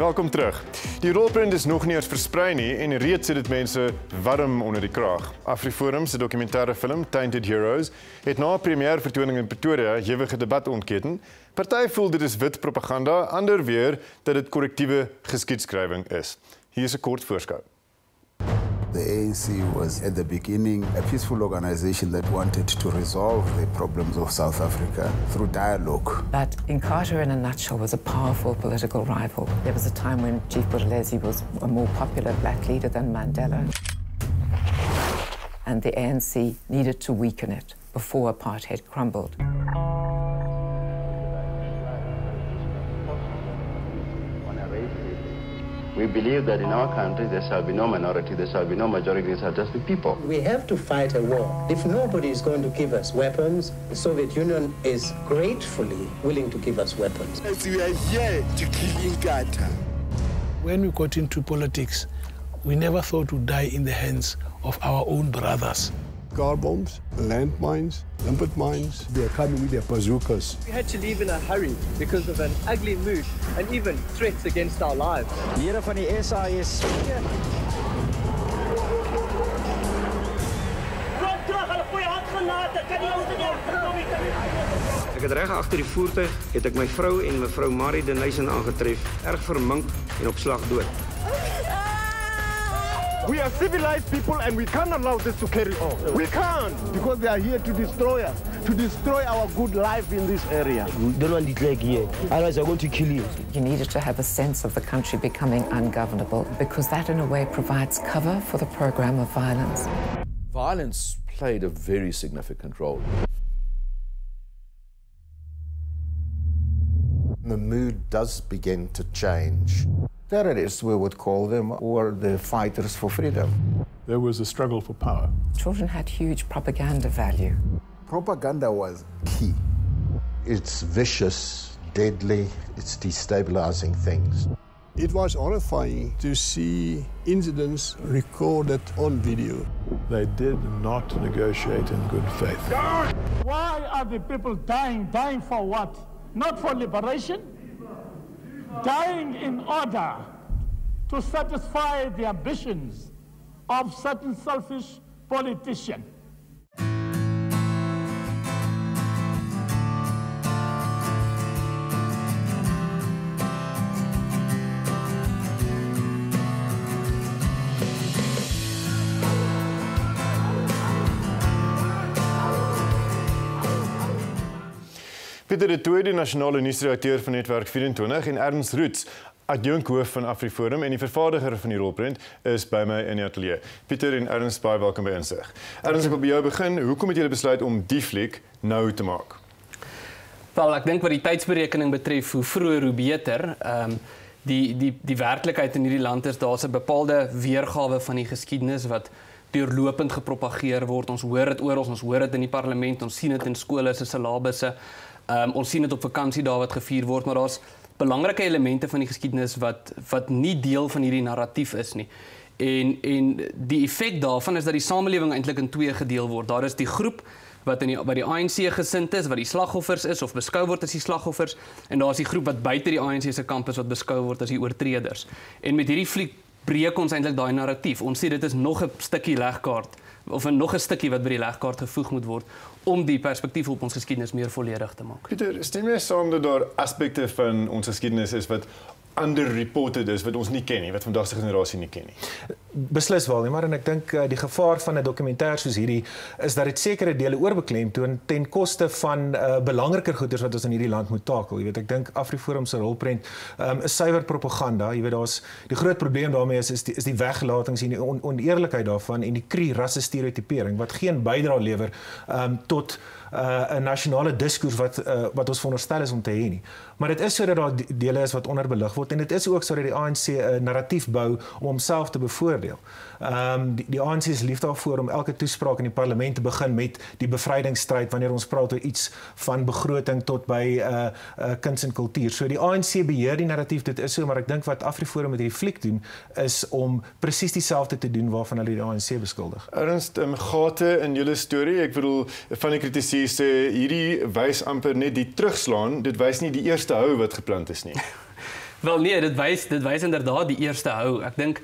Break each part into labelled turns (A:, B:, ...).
A: Welkom terug. Die rolprent is nog nie eens versprei nie en reeds sit dit mense warm onder die kraag. AfriForum se dokumentêre film Tainted Heroes het na 'n premiervertoning in Pretoria ewige debat ontketen. Party voel dit is wit propaganda, ander weer dat dit korrektiewe geskiedskrywing is. Hier is 'n kort voorskou.
B: The ANC was at the beginning a peaceful organization that wanted to resolve the problems of South Africa through dialogue.
C: But Inkatha, in a nutshell, was a powerful political rival. There was a time when Chief Buthelezi was a more popular black leader than Mandela. And the ANC needed to weaken it before apartheid crumbled.
D: We believe that in our country there shall be no minority, there shall be no majority, there shall just be people.
E: We have to fight a war. If nobody is going to give us weapons, the Soviet Union is gratefully willing to give us weapons.
F: We are here to kill Inkatha.
G: When we got into politics, we never thought we'd die in the hands of our own brothers.
F: Car bombs, landmines, limpet mines, they are coming with their bazookas.
H: We had to leave in a hurry because of an ugly mood and even threats against our lives.
I: Lede van die SAIS.
J: Ek het reg agter die voertuig het ek my vrou en mevrou Marie de Nuysen aangetref, erg vermink en op slag dood.
F: We are civilized people and we can't allow this to carry on. We can't, because they are here to destroy us, to destroy our good life in this area.
I: We don't want it like here, otherwise I'm going to kill you.
C: You needed to have a sense of the country becoming ungovernable because that in a way provides cover for the program of violence.
K: Violence played a very significant role.
B: The mood does begin to change. Terrorists, we would call them, or the fighters for freedom.
F: There was a struggle for power.
C: Children had huge propaganda value.
B: Propaganda was key. It's vicious, deadly, it's destabilizing things.
F: It was horrifying to see incidents recorded on video. They did not negotiate in good faith.
L: Why are the people dying? Dying for what? Not for liberation? Dying in order to satisfy the ambitions of certain selfish politicians.
A: Pieter de Tooy, die nasionale nuusredakteur van Netwerk 24 en Ernst Roots, adjunkhoof van AfriForum en die vervaardiger van die rolprent, is by my in die ateljee. Pieter en Ernst, baie welkom by Insig. Ernst, ek wil by jou begin. Hoekom het julle besluit om die fliek nou te maak?
M: Wel, ek dink wat die tydsberekening betref, hoe vroeër hoe beter. Die werklikheid in hierdie land is, daar's 'n bepaalde weergawe van die geskiedenis wat deurlopend gepropageer word. Ons hoor dit oral, ons hoor dit in die parlement, ons sien dit in skole se syllabusse. Ons sien dit op vakansiedae wat gevier word, maar daar's belangrike elemente van die geskiedenis wat nie deel van hierdie narratief is nie. En die effek daarvan is dat die samelewing eintlik in twee gedeel word. Daar is die groep wat die ANC gesind is, wat die slagoffers is of beskou word as die slagoffers, en daar is die groep wat buite die ANC se kamp is wat beskou word as die oortreders. En met hierdie fliek breek ons eintlik daai narratief. Ons sê dit is nog 'n stukkie legkaart of nog 'n stukkie wat by die legkaart gevoeg moet word om die perspektief op ons geskiedenis meer volledig te maak.
A: Pieter, stem jy saam dat daar aspekte van ons geskiedenis is wat underreported is, wat ons nie ken nie, wat vandag se generasie nie ken nie?
N: Beslis wel, maar en ek dink die gevaar van 'n dokumentêr soos hierdie is dat dit sekere dele oorbeklemtoon ten koste van belangriker goeders wat ons in hierdie land moet takel. Jy weet, ek dink AfriForum se rolprent is suiwer propaganda. Jy weet, daar's die groot probleem daarmee is die weglatings en die oneerlikheid daarvan en die cru rasse stereotipering wat geen bydrae lewer tot 'n nasionale diskurs wat ons veronderstel is om te hê nie. Maar dit is sodat daar dele is wat onderbelig word en dit is ook sodat die ANC 'n narratief bou om homself te bevoordeel. Die ANC is lief daarvoor om elke toespraak in die parlement te begin met die bevrydingsstryd wanneer ons praat oor iets van begroting tot by kuns en kultuur. So die ANC beheer die narratief, dit is so, maar ek dink wat AfriForum met hierdie fliek doen is om presies dieselfde te doen waarvan hulle die ANC beskuldig.
A: Ernst, gate in julle storie, ek bedoel van die kritici sê hierdie wys amper net die terugslaan, dit wys nie die eerste hou wat geplant is nie.
M: Wel nee, dit wys inderdaad die eerste hou. Ek dink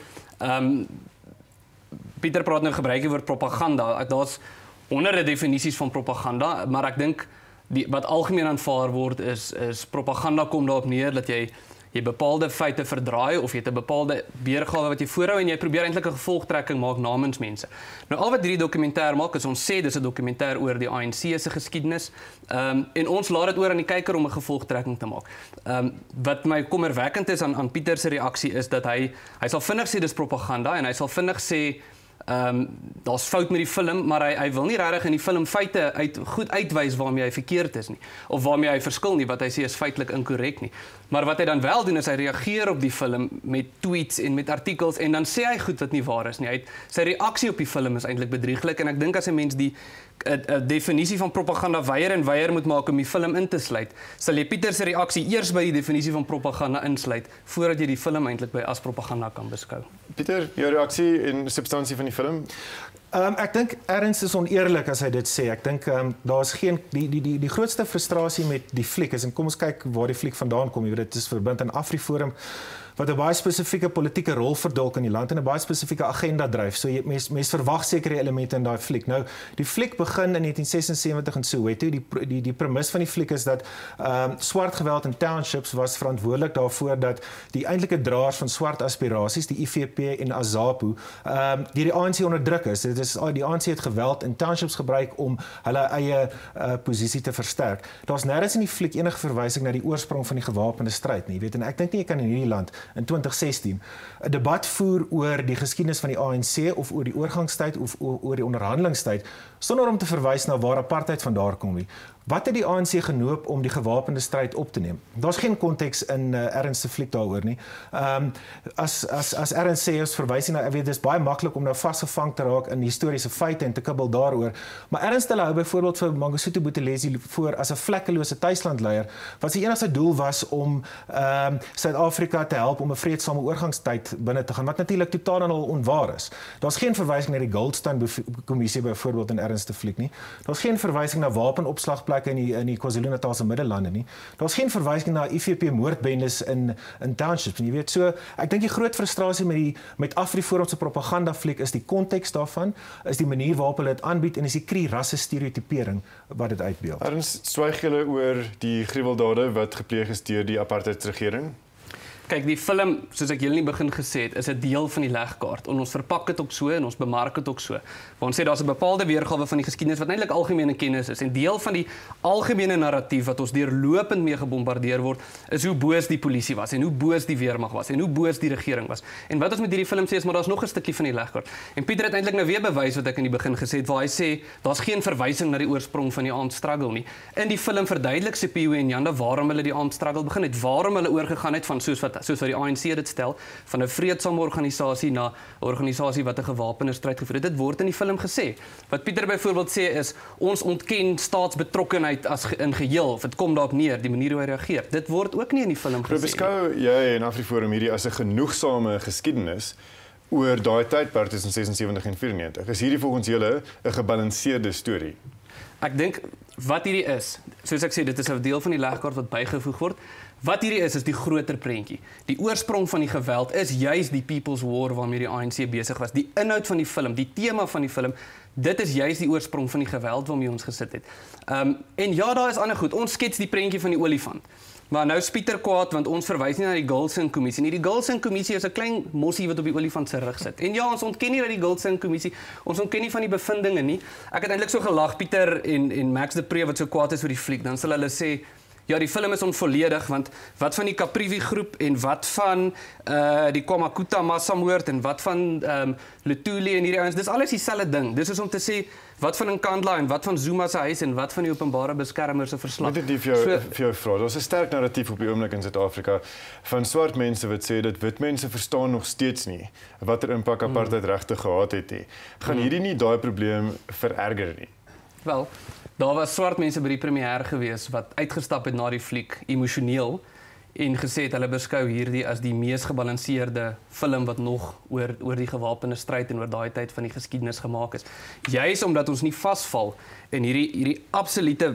M: Pieter praat nou gebruik die woord propaganda. Daar's honderde definisies van propaganda, maar ek dink wat algemeen aanvaar word is propaganda kom daarop neer dat jy bepaalde feite verdraai of jy het 'n bepaalde weergawe wat jy voorhou en jy probeer eintlik 'n gevolgtrekking maak namens mense. Nou al wat hierdie dokumentêr maak is ons sê dis 'n dokumentêr oor die ANC se geskiedenis en ons laat dit oor aan die kyker om 'n gevolgtrekking te maak. Wat my kommerwekkend is aan Pieter se reaksie is dat hy sal vinnig sê dis propaganda en hy sal vinnig sê daar's fout met die film, maar hy wil nie regtig in die film feite goed uitwys waarmee hy verkeerd is nie of waarmee hy verskil nie, wat hy sê is feitelik inkorrek nie. Maar wat hy dan wel doen is hy reageer op die film met tweets en met artikels en dan sê hy goed wat nie waar is nie. Sy reaksie op die film is eintlik bedrieglik en ek dink as 'n mens die definisie van propaganda weier moet maak om die film in te sluit, sal jy Pieter se reaksie eers by die definisie van propaganda insluit voordat jy die film eintlik by as propaganda kan beskou.
A: Pieter, jou reaksie en substansie van die film?
N: Ek dink Ernst is oneerlik as hy dit sê. Ek dink daar's geen die grootste frustrasie met die fliek is en kom ons kyk waar die fliek vandaan kom. Jy weet dit is verbind aan AfriForum wat 'n baie spesifieke politieke rol verdolk in die land en 'n baie spesifieke agenda dryf. So mens verwag sekere elemente in daai fliek. Nou, die fliek begin in 1976 in Soweto. Die premis van die fliek is dat swart geweld in townships was verantwoordelik daarvoor dat die eintlike draers van swart aspirasies, die IFP en AZAPU, deur die ANC onderdruk is. Dit is die ANC het geweld in townships gebruik om hulle eie posisie te versterk. Daar's nêrens in die fliek enige verwysing na die oorsprong van die gewapende stryd nie. Jy weet, en ek dink nie jy kan in hierdie land in 2016 'n debat voer oor die geskiedenis van die ANC of oor die oorgangstyd of oor die onderhandelingstyd sonder om te verwys na waar apartheid vandaan kom nie. Wat het die ANC genoop om die gewapende stryd op te neem? Daar's geen konteks in Ernst se fliek daaroor nie. As Ernst sê ons verwys na, ek weet dis baie maklik om nou vasgevang te raak in historiese feite en te kibbel daaroor, maar Ernst hou byvoorbeeld vir Mangosuthu Buthelezi voor as 'n vlekkelose tuislandleier wat sy enigste doel was om Suid-Afrika te help om 'n vreedsame oorgangstyd binne te gaan, wat natuurlik totaal en al onwaar is. Daar's geen verwysing na die Goldstein kommissie byvoorbeeld in Ernst se fliek nie. Daar's geen verwysing na wapenopslagplekke in die KwaZulu-Natalse Middellande nie. Daar's geen verwysing na IFP moordbendes in townships. En jy weet so, ek dink die groot frustrasie met AfriForum se propaganda fliek is die konteks daarvan, is die manier waarop hulle dit aanbied en is die kri-rasse stereotipering wat dit uitbeeld.
A: Ernst, swyg julle oor die gruweldade wat gepleeg is deur die apartheidsregering?
M: Kyk, die film, soos ek julle in die begin gesê het, is 'n deel van die legkaart. En ons verpak dit ook so en ons bemark dit ook so. Want ons sê daar's 'n bepaalde weergawe van die geskiedenis wat eintlik algemene kennis is. En deel van die algemene narratief wat ons deurlopend mee gebombardeer word, is hoe boos die polisie was en hoe boos die weermag was en hoe boos die regering was. En wat ons met hierdie film sê is maar daar's nog 'n stukkie van die legkaart. En Pieter het eintlik nou weer bewys wat ek in die begin gesê het, waar hy sê daar's geen verwysing na die oorsprong van die armed struggle nie. In die film verduidelik Sipho en Janda waarom hulle die armed struggle begin het, waarom hulle oorgegaan het van soos wat die ANC dit stel, van 'n vreedsame organisasie na 'n organisasie wat 'n gewapende stryd gevoer het. Dit word in die film gesê. Wat Pieter byvoorbeeld sê is, ons ontken staatsbetrokkenheid as in geheel, of dit kom daarop neer, die manier hoe hy reageer. Dit word ook nie in die film gesê.
A: Beskou jy en AfriForum hierdie as 'n genoegsame geskiedenis oor daai tydperk tussen 76 en 94? Is hierdie volgens julle 'n gebalanseerde storie?
M: Ek dink wat hierdie is, soos ek sê, dit is 'n deel van die legkaart wat bygevoeg word. Wat hierdie is die groter prentjie. Die oorsprong van die geweld is juis die People's War waarmee die ANC besig was. Die inhoud van die film, die tema van die film, dit is juis die oorsprong van die geweld waarmee ons gesit het. En ja, daar is ander goed. Ons skets die prentjie van die olifant. Maar nou is Pieter kwaad want ons verwys nie na die Goldstein kommissie nie. Die Goldstein kommissie is 'n klein mossie wat op die olifant se rug sit. En ja, ons ontken nie dat die Goldstein kommissie, ons ontken nie van die bevindinge nie. Ek het eintlik so gelag, Pieter en Max de Pre wat so kwaad is oor die fliek. Dan sal hulle sê, ja, die film is onvolledig want wat van die Caprivi groep en wat van die KwaMakuta massamoord en wat van Luthuli en hierdie ouens, dis alles dieselfde ding. Dis is om te sê wat van Nkandla en wat van Zuma se huis en wat van die openbare beskermer se verslag.
A: Net vir jou vra, daar's 'n sterk narratief op die oomblik in Suid-Afrika van swart mense wat sê dat wit mense verstaan nog steeds nie watter impak apartheid regtig gehad het nie. Gaan hierdie nie daai probleem vererger nie?
M: Wel, daar was swart mense by die premier gewees wat uitgestap het na die fliek emosioneel en gesê het hulle beskou hierdie as die mees gebalanseerde film wat nog oor die gewapende stryd en oor daai tyd van die geskiedenis gemaak is. Juis omdat ons nie vasval in hierdie absolute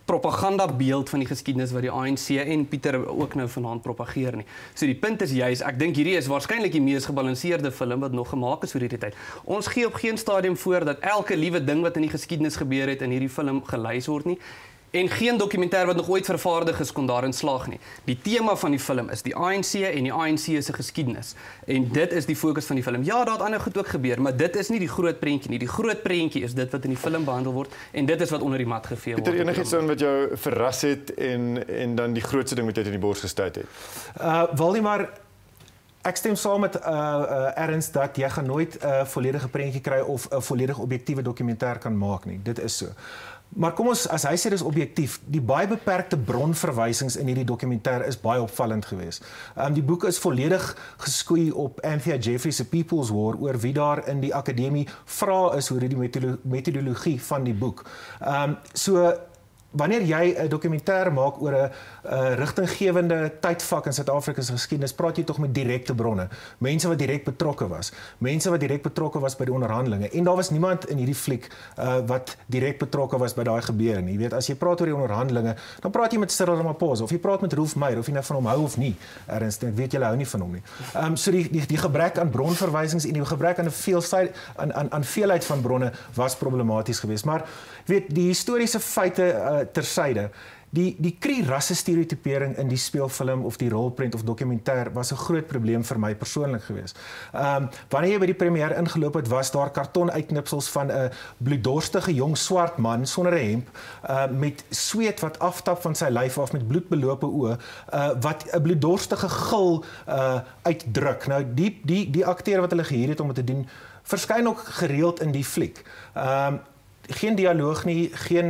M: propaganda beeld van die geskiedenis wat die ANC en Pieter ook nou vanaand propageer nie. So die punt is juis, ek dink hierdie is waarskynlik die mees gebalanseerde film wat nog gemaak is vir hierdie tyd. Ons gee op geen stadium voor dat elke liewe ding wat in die geskiedenis gebeur het in hierdie film gelys word nie. En geen dokumentêr wat nog ooit vervaardig is kon daarin slaag nie. Die tema van die film is die ANC en die ANC se geskiedenis. En dit is die fokus van die film. Ja, daar het ander goed ook gebeur, maar dit is nie die groot prentjie nie. Die groot prentjie is dit wat in die film behandel word en dit is wat onder die mat gevee word.
A: Pieter, enigiets wat jou verras het en dan die grootste ding wat jy in die bors gestuit het?
N: Waldemar, ek stem saam met Ernst dat jy gaan nooit 'n volledige prentjie kry of 'n volledige objektiewe dokumentêr kan maak nie. Dit is so. Maar kom ons, as hy sê dis objektief, die baie beperkte bronverwysings in hierdie dokumentêr is baie opvallend geweest. Die boek is volledig geskoei op Anthea Jeffrey se People's War oor wie daar in die akademie vra is oor die metodologie van die boek. So wanneer jy 'n dokumentêr maak oor 'n rigtinggewende tydvak in Suid-Afrika se geskiedenis, praat jy tog met direkte bronne, mense wat direk betrokke was, mense wat direk betrokke was by die onderhandelinge. En daar was niemand in hierdie fliek wat direk betrokke was by daai gebeure nie. Jy weet, as jy praat oor die onderhandelinge, dan praat jy met Cyril Ramaphosa of jy praat met Rolf Meyer of jy nou van hom hou of nie. Ernst, ek weet julle hou nie van hom nie. So die gebrek aan bronverwysings en die gebrek aan 'n veelheid van bronne was problematies geweest. Maar weet, die historiese feite tersyde. Die Cree-rasse stereotypering in die speelfilm of die rolprent of dokumentêr was 'n groot probleem vir my persoonlik geweest. Wanneer jy by die premier ingeloop het, was daar kartonuitknipsels van 'n bloeddorstige jong swart man sonder 'n hemp met sweet wat aftap van sy lyf af met bloedbelope oë wat 'n bloeddorstige gil uitdruk. Nou die akteur wat hulle gehuur het om dit te doen, verskyn ook gereeld in die fliek. Geen dialoog nie,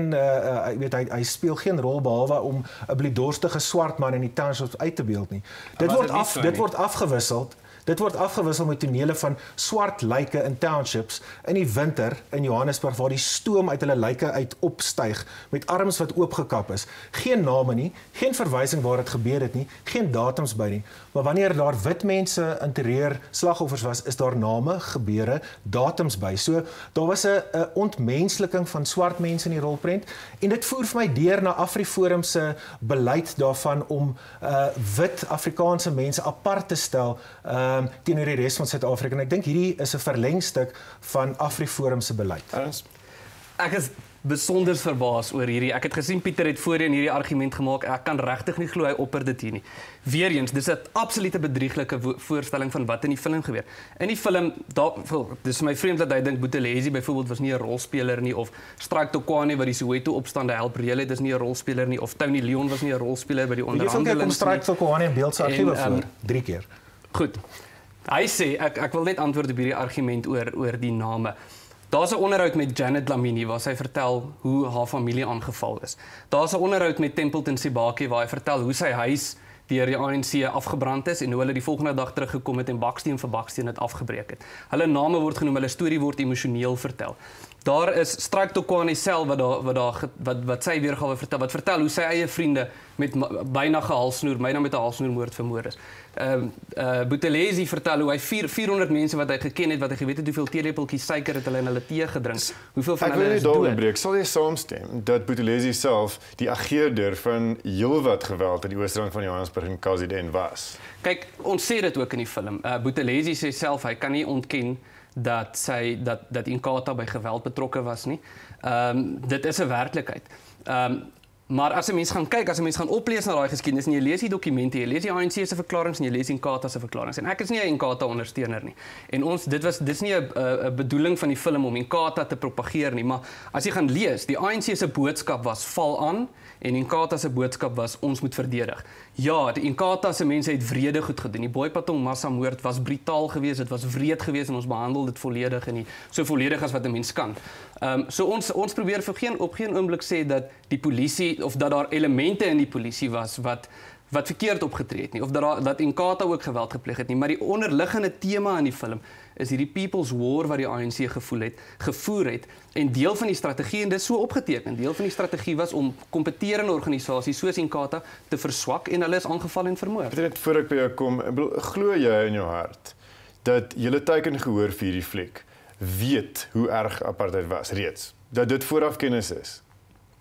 N: hy speel geen rol behalwe om 'n bloeddorstige swart man in die townships uit te beeld nie. Dit word afgewissel. Dit word afgewissel met tonele van swart lyke in townships in die winter in Johannesburg waar die stoom uit hulle lyke uit opstyg met arms wat oopgekap is. Geen name nie, geen verwysing waar dit gebeur het nie, geen datums by nie. Maar wanneer daar wit mense in terreur slagoffers was, is daar name, gebeure, datums by. So daar was 'n ontmensliking van swart mense in die rolprent en dit voer vir my deur na AfriForum se beleid daarvan om wit Afrikaanse mense apart te stel teenoor die res van Suid-Afrika. En ek dink hierdie is 'n verlengstuk van AfriForum se beleid.
M: Ek is besonder verbaas oor hierdie. Ek het gesien Pieter het voorheen hierdie argument gemaak. Ek kan regtig nie glo hy opper dit hier nie. Weereens, dis 'n absolute bedrieglike voorstelling van wat in die film gebeur. In die film, dis my vreemd dat hy dink Buthelezi byvoorbeeld was nie 'n rolspeler nie, of Strike Tokwane wat die Soweto opstande help reël het, is nie 'n rolspeler nie, of Tony Leon was nie 'n rolspeler by die onderhandelinge.
N: Jy kom Strike Tokwane in beeld se argiewe voor 3 keer.
M: Goed. Hy sê ek wil net antwoord op hierdie argument oor die name. Daar's 'n onderhoud met Janet Lamini waar sy vertel hoe haar familie aangeval is. Daar's 'n onderhoud met Templeton Sibake waar hy vertel hoe sy huis deur die ANC afgebrand is en hoe hulle die volgende dag teruggekom het en baksteen vir baksteen het afgebreek het. Hulle name word genoem, hulle storie word emosioneel vertel. Daar is Strike Tokwane self wat sy weergawe vertel, wat vertel hoe sy eie vriende met byna gehalsnoer, byna met 'n halsnoermoord vermoor is. Buthelezi vertel hoe hy 400 mense wat hy geken het, wat hy geweet het hoeveel teelepeltjies suiker het hulle in hulle tee gedrink. Hoeveel van hulle is dood?
A: Ek wil net daaroor sal jy saamstem dat Buthelezi self die ageerder van heelwat geweld in die Oosrand van Johannesburg en KZN was.
M: Kyk, ons sê dit ook in die film. Buthelezi sê self hy kan nie ontken dat Inkatha by geweld betrokke was nie. Dit is 'n werklikheid. Maar as 'n mens gaan kyk, as 'n mens gaan oplees na daai geskiedenis en jy lees die dokumente, jy lees die ANC se verklaringe en jy lees Inkatha se verklaringe. En ek is nie 'n Inkatha ondersteuner nie. En dis nie 'n bedoeling van die film om Inkatha te propageer nie, maar as jy gaan lees, die ANC se boodskap was val aan en Inkatha se boodskap was ons moet verdedig. Ja, die Inkatha se mense het wrede goed gedoen. Die Boipatong massamoord was brutaal geweest, dit was wreed geweest en ons behandel dit volledig en so volledig as wat 'n mens kan. So ons probeer op geen oomblik sê dat die polisie of dat daar elemente in die polisie was wat verkeerd opgetree het nie, of dat Inkatha ook geweld gepleeg het nie, maar die onderliggende tema in die film is hierdie People's War wat die ANC gevoer het, en deel van die strategie, en dit is so opgeteken, deel van die strategie was om kompeterende organisasies soos Inkatha te verswak en hulle is aangeval en vermoord.
A: Net voor ek by jou kom, glo jy in jou hart dat julle teiken gehoor vir hierdie fliek weet hoe erg apartheid was reeds, dat dit vooraf kennis is?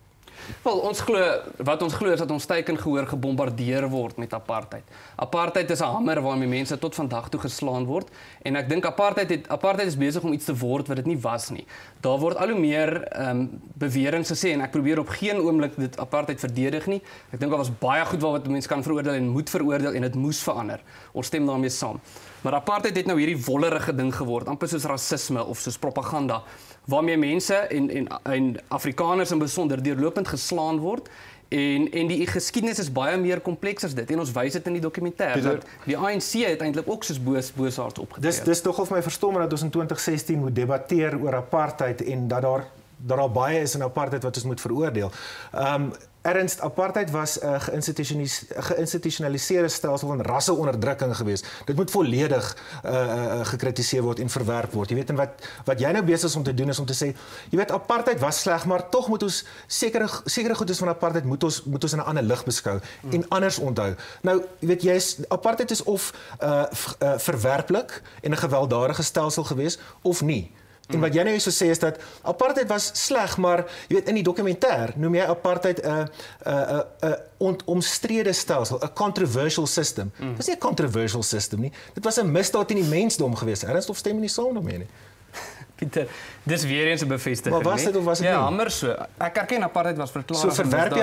M: Wel, wat ons glo is dat ons teikengehoor gebombardeer word met apartheid. Apartheid is 'n hamer waarmee mense tot vandag toe geslaan word en ek dink apartheid is besig om iets te word wat dit nie was nie. Daar word al hoe meer beweringe gesê en ek probeer op geen oomblik dit apartheid verdedig nie. Ek dink daar was baie goed wat mense kan veroordeel en moet veroordeel en dit moes verander. Ons stem daarmee saam. Maar apartheid het nou hierdie wollerige ding geword, amper soos rasisme of soos propaganda, waarmee mense en Afrikaners in besonder deurlopend geslaan word en die geskiedenis is baie meer kompleks as dit en ons wys dit in die dokumentêr dat die ANC het eintlik ook soos booshards opgetree.
N: Dis tog of my verstom dat ons in 2016 moet debatteer oor apartheid en dat daar baie is in apartheid wat ons moet veroordeel. Ernst, apartheid was 'n geïnstitusionaliseerde stelsel van rasseonderdrukking geweest. Dit moet volledig gekritiseer word en verwerp word. Jy weet, en wat jy nou besig is om te doen is om te sê, jy weet, apartheid was sleg, maar tog moet ons sekere goedes van apartheid moet ons in 'n ander lig beskou en anders onthou. Nou, jy weet, apartheid is of verwerplik en 'n gewelddadige stelsel geweest of nie. En wat jy nou so sê is dat apartheid was sleg, maar jy weet in die dokumentêr noem jy apartheid 'n omstrede stelsel, 'n controversial system. Dit was nie 'n controversial system nie. Dit was 'n misdaad teen die mensdom geweest. Ernst, of stem jy nie saam daarmee nie?
M: Pieter, dis weer eens 'n bevestiging.
N: Maar was dit of was dit nie?
M: Ja, hamer so. Ek erken apartheid was verklaar.
N: So verwerp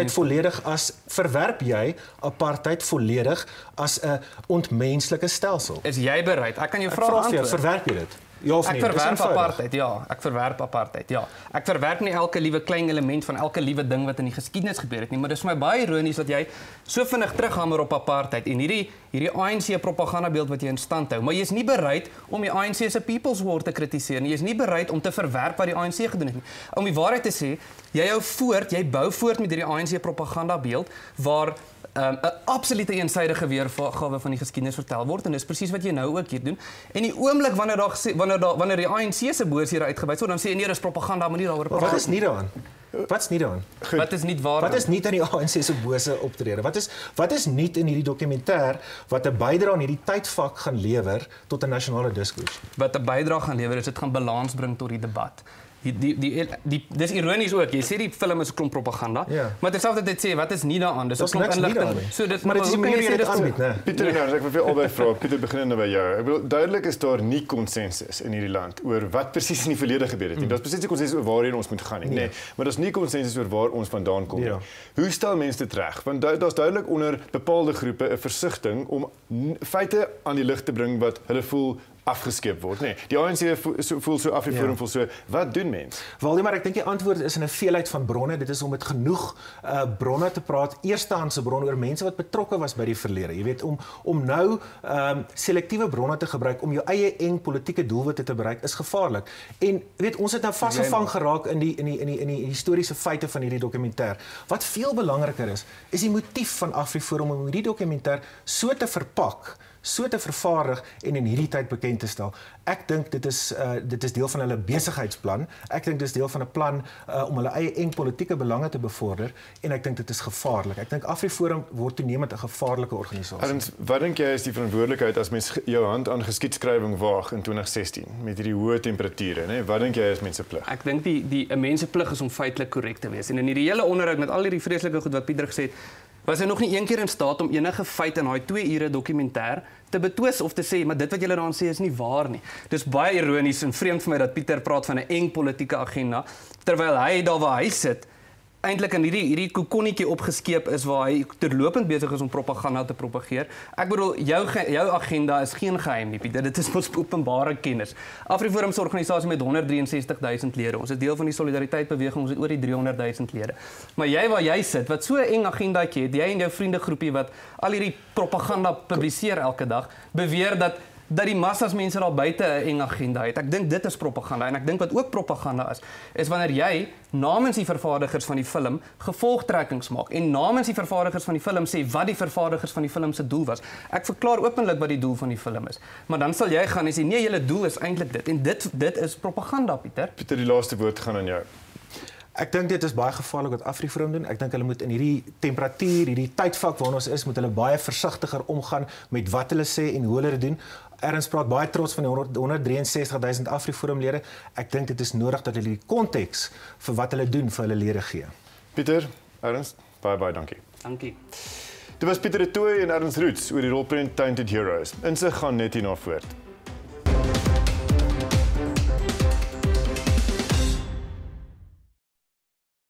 N: jy apartheid volledig as 'n ontmenslike stelsel?
M: Is jy bereid? Ek kan jou vraag antwoord.
N: Verwerp jy dit? Ja of nee?
M: Ek verwerp apartheid, ja. Ek verwerp apartheid, ja. Ek verwerp nie elke liewe klein element van elke liewe ding wat in die geskiedenis gebeur het nie, maar dit is vir my baie ironies dat jy so vinnig terughamer op apartheid en hierdie ANC propagandabeeld wat jy in stand hou, maar jy is nie bereid om die ANC se People's War te kritiseer nie. Jy is nie bereid om te verwerp wat die ANC gedoen het nie. Om die waarheid te sê, jy bou voort met hierdie ANC propagandabeeld waar 'n absolute eensydige weergawe van die geskiedenis vertel word en dis presies wat jy nou ook hier doen. En die oomblik wanneer die ANC se boosheid uitgewys word, dan sê jy nee, dis propaganda, moenie daaroor praat.
N: Wat is nie daaraan? Wat is nie daaraan?
M: Wat is nie waar?
N: Wat is nie aan die ANC se bose optrede? Wat is nie in hierdie dokumentêr wat 'n bydrae aan hierdie tydvak gaan lewer tot 'n nasionale diskurs?
M: Wat 'n bydrae gaan lewer is dit gaan balans bring tot die debat. Dis ironies ook. Jy sê die film is 'n klomp propaganda, maar terselfdertyd sê wat is nie daaraan? Dis 'n klomp inligting.
N: So dit maar dit is nie dit aanbied, né?
A: Pieter, nou, ek wil vir albei vra. Pieter, begin nou by jou. Ek bedoel duidelik is daar nie konsensus in hierdie land oor wat presies in die verlede gebeur het nie. Daar's presies nie konsensus oor waarheen ons moet gaan nie. Nee, maar daar's nie konsensus oor waar ons vandaan kom nie. Hoe stel mense dit reg? Want daar's duidelik onder bepaalde groepe 'n versigtiging om feite aan die lig te bring wat hulle voel afgeskeep word, nee. Die ANC voel so, Afriforum voel so. Wat doen mens?
N: Wel, maar ek dink die antwoord is in 'n veelheid van bronne. Dit is om met genoeg bronne te praat, eerstehandse bronne oor mense wat betrokke was by die verlede. Jy weet, om nou selektiewe bronne te gebruik om jou eie eng politieke doelwitte te bereik is gevaarlik. En weet, ons het nou vasgevang geraak in die historiese feite van hierdie dokumentêr. Wat veel belangriker is die motief van Afriforum om hierdie dokumentêr so te verpak, so te vervaardig en in hierdie tyd bekend te stel. Ek dink dit is deel van hulle besigheidsplan. Ek dink dit is deel van 'n plan om hulle eie eng politieke belange te bevorder en ek dink dit is gevaarlik. Ek dink Afriforum word toenemend 'n gevaarlike organisasie.
A: Ernst, wat dink jy is die verantwoordelikheid as mens jou hand aan geskiedskrywing waag in 2016 met hierdie hoë temperature, né? Wat dink jy is mense plig?
M: Ek dink die 'n mens se plig is om feitelik korrek te wees. En in hierdie hele onderhoud met al hierdie vreeslike goed wat Pieter gesê het, was hy nog nie een keer in staat om enige feit in daai 2 ure dokumentêr te betwis of te sê, maar dit wat julle daaraan sê is nie waar nie. Dis baie ironies en vreemd vir my dat Pieter praat van 'n eng politieke agenda, terwyl hy daar waar hy sit, eintlik in hierdie kokonnetjie opgeskeep is waar hy terlopend besig is om propaganda te propageer. Ek bedoel, jou agenda is geen geheim nie, Pieter. Dit is ons openbare kennis. Afriforum is 'n organisasie met 163.000 lede. Ons is deel van die Solidariteit-beweging, ons het oor die 300.000 lede. Maar jy waar jy sit, wat so 'n eng agendaatjie het, jy en jou vriendegroepie wat al hierdie propaganda publiseer elke dag, beweer dat die massas mense daar buite 'n eng agenda het. Ek dink dit is propaganda en ek dink wat ook propaganda is wanneer jy namens die vervaardigers van die film gevolgtrekkings maak en namens die vervaardigers van die film sê wat die vervaardigers van die film se doel was. Ek verklaar openlik wat die doel van die film is. Maar dan sal jy gaan en sê nee, julle doel is eintlik dit en dit is propaganda, Pieter.
A: Pieter, die laaste woord gaan aan jou.
N: Ek dink dit is baie gevaarlik wat Afriforum doen. Ek dink hulle moet in hierdie temperatuur, hierdie tydvak waarin ons is, moet hulle baie versigtiger omgaan met wat hulle sê en hoe hulle dit doen. Ernst praat baie trots van die 163.000 Afriforum lede. Ek dink dit is nodig dat hulle die konteks vir wat hulle doen vir hulle lede gee.
A: Pieter, Ernst, baie dankie.
M: Dankie.
A: Dit was Pieter de Tooy en Ernst Roots oor die rolprent Tainted Heroes. Insig gaan net hierna voort.